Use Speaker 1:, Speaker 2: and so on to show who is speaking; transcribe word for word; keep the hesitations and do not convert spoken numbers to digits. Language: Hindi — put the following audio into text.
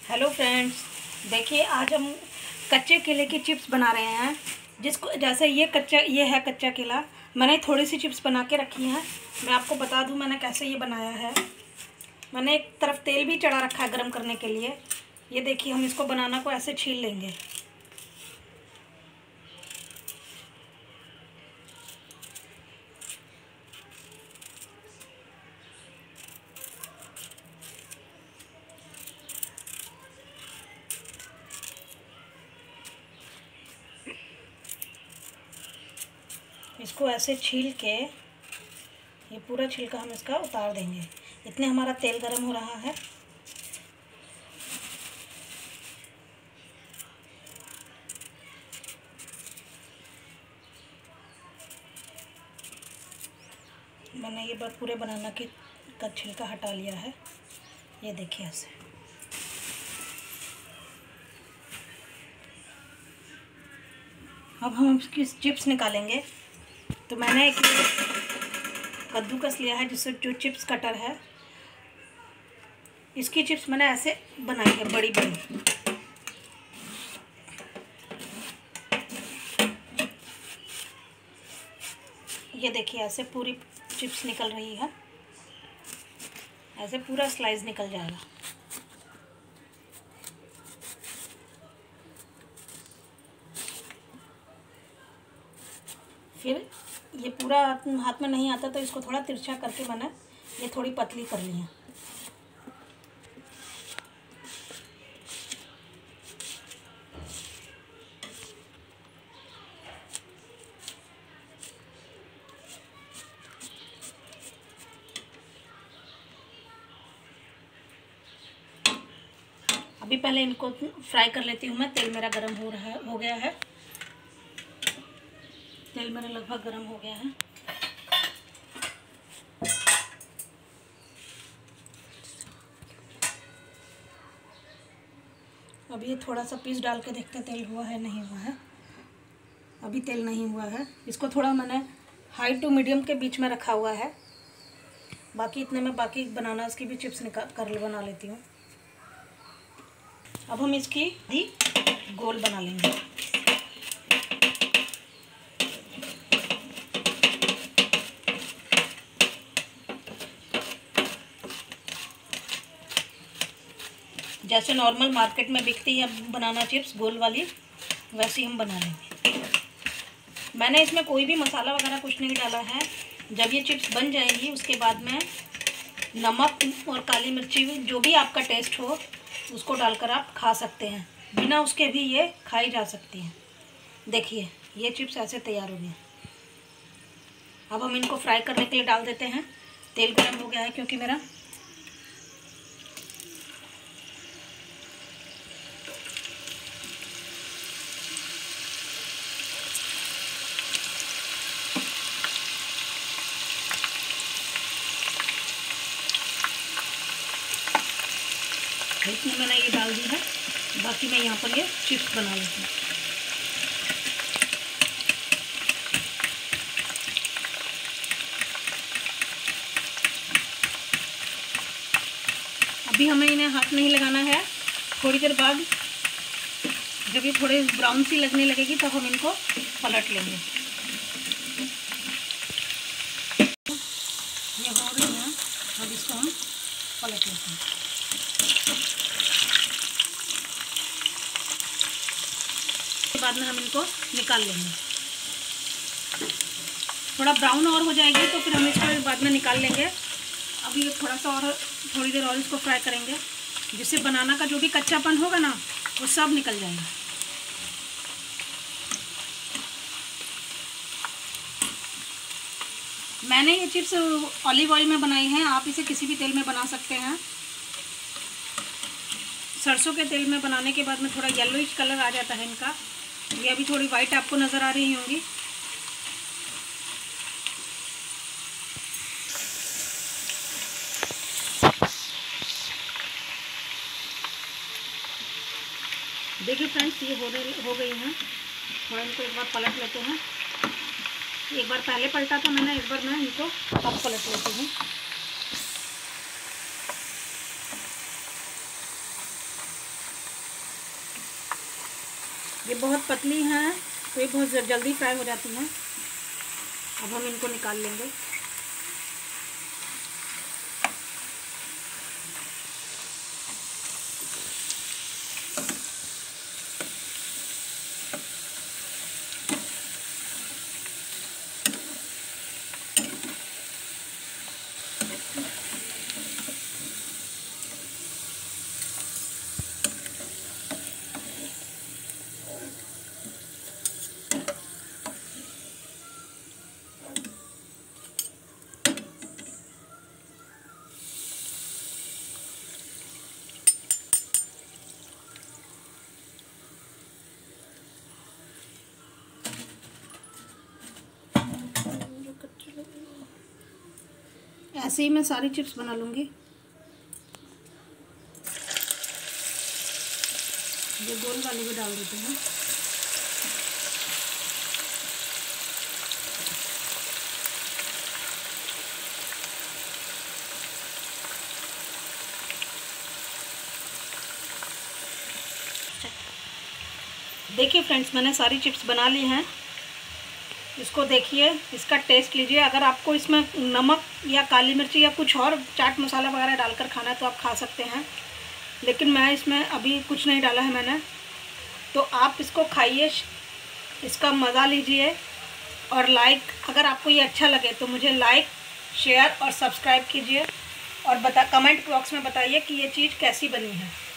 Speaker 1: हेलो फ्रेंड्स, देखिए आज हम कच्चे केले की चिप्स बना रहे हैं। जिसको जैसे ये कच्चा ये है कच्चा केला, मैंने थोड़ी सी चिप्स बना के रखी हैं। मैं आपको बता दूं मैंने कैसे ये बनाया है। मैंने एक तरफ तेल भी चढ़ा रखा है गरम करने के लिए। ये देखिए, हम इसको बनाना को ऐसे छील लेंगे। इसको ऐसे छील के ये पूरा छिलका हम इसका उतार देंगे। इतने हमारा तेल गरम हो रहा है। मैंने ये बार पूरे बनाना की का छिलका हटा लिया है। ये देखिए ऐसे। अब हम इसकी चिप्स निकालेंगे। तो मैंने एक कद्दूकस लिया है, जिससे जो चिप्स कटर है, इसकी चिप्स मैंने ऐसे बनाई है बड़ी बड़ी। ये देखिए ऐसे पूरी चिप्स निकल रही है। ऐसे पूरा स्लाइस निकल जाएगा। फिर ये पूरा हाथ में नहीं आता तो इसको थोड़ा तिरछा करके मैंने ये थोड़ी पतली कर ली है। अभी पहले इनको फ्राई कर लेती हूँ मैं। तेल मेरा गरम हो रहा है हो गया है। तेल मेरा लगभग गरम हो गया है। अब ये थोड़ा सा पीस डाल के देखते हैं तेल हुआ है नहीं हुआ है। अभी तेल नहीं हुआ है। इसको थोड़ा मैंने हाई टू मीडियम के बीच में रखा हुआ है। बाकी इतने में बाकी बनानास की भी चिप्स निकाल कर बना लेती हूँ। अब हम इसकी भी गोल बना लेंगे। जैसे नॉर्मल मार्केट में बिकती है बनाना चिप्स गोल वाली, वैसी हम बना लेंगे। मैंने इसमें कोई भी मसाला वगैरह कुछ नहीं डाला है। जब ये चिप्स बन जाएंगी उसके बाद में नमक और काली मिर्ची, जो भी आपका टेस्ट हो, उसको डालकर आप खा सकते हैं। बिना उसके भी ये खाई जा सकती हैं। देखिए ये चिप्स ऐसे तैयार हो गए। अब हम इनको फ्राई करने के लिए डाल देते हैं। तेल गर्म हो गया है क्योंकि मेरा। इसमें मैंने ये डाल दी है। बाकी मैं यहाँ पर ये चिप्स बना लेती हूँ। अभी हमें इन्हें हाथ नहीं लगाना है। थोड़ी देर बाद जब ये थोड़े ब्राउन सी लगने लगेगी तब हम इनको पलट लेंगे। ये हो रही है। अब इसको हम पलट लेते हैं। के बाद में हम इनको निकाल लेंगे। थोड़ा ब्राउन और हो जाएगी तो फिर हम इसको बाद में निकाल लेंगे। अभी ये थोड़ा सा और थोड़ी देर और इसको फ्राई करेंगे, जिससे बनाना का जो भी कच्चापन होगा ना, वो सब निकल जाएगा। मैंने ये चिप्स ऑलिव ऑयल में बनाई हैं। आप इसे किसी भी तेल में बना सकते हैं। सरसों के तेल में बनाने के बाद में थोड़ा येलोइश कलर आ जाता है इनका। ये अभी थोड़ी वाइट आपको नज़र आ रही होंगी। देखिए फ्रेंड्स, ये हो रही हो गई हैं। थोड़ा इनको एक बार पलट लेते हैं। एक बार पहले पलटा था मैंने, एक बार मैं इनको अब पलट लेती हूँ। ये बहुत पतली हैं तो ये बहुत जल्दी फ्राई हो जाती हैं। अब हम इनको निकाल लेंगे। ऐसे ही मैं सारी चिप्स बना लूँगी। ये गोल वाली भी डाल देते हैं। देखिए फ्रेंड्स, मैंने सारी चिप्स बना ली हैं। इसको देखिए, इसका टेस्ट लीजिए। अगर आपको इसमें नमक या काली मिर्ची या कुछ और चाट मसाला वगैरह डालकर खाना है तो आप खा सकते हैं, लेकिन मैं इसमें अभी कुछ नहीं डाला है मैंने। तो आप इसको खाइए, इसका मज़ा लीजिए और लाइक, अगर आपको ये अच्छा लगे तो मुझे लाइक, शेयर और सब्सक्राइब कीजिए और बता कमेंट बॉक्स में बताइए कि ये चीज़ कैसी बनी है।